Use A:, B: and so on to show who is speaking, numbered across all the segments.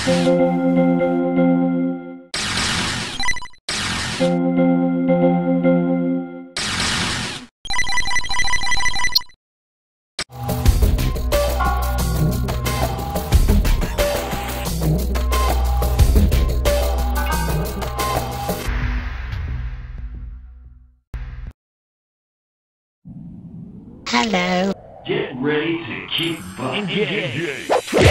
A: Hello.
B: Get ready to keep bumping.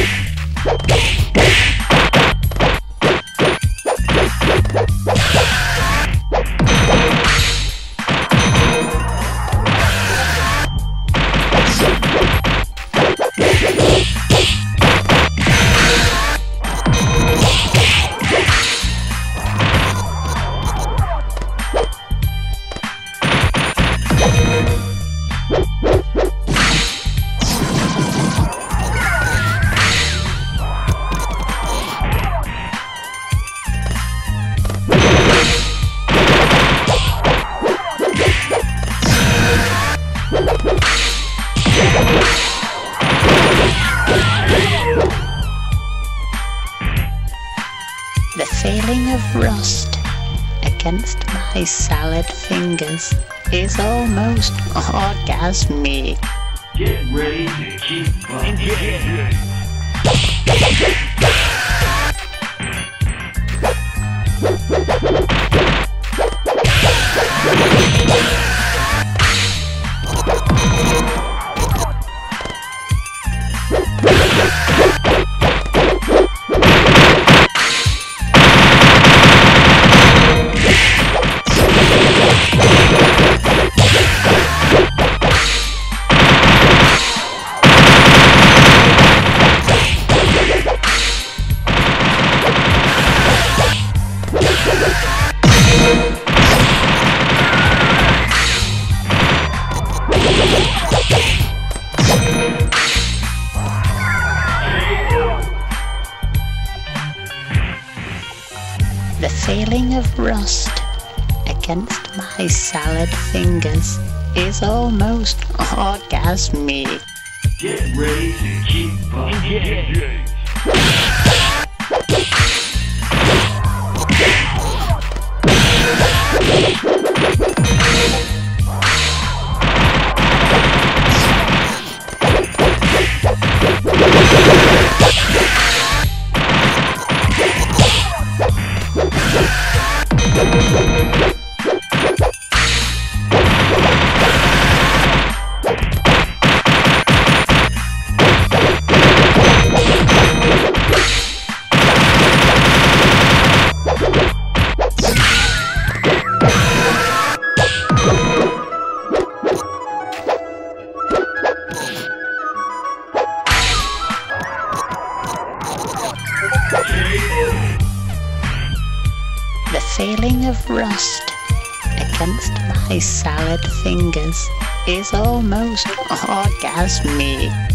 A: The feeling of rust against my salad fingers is almost orgasmic.
B: Get ready to keep bumping.
A: The feeling of rust against my salad fingers is almost orgasmic.
B: Get ready to keep bumping.
A: The feeling of rust against my salad fingers is almost orgasmic.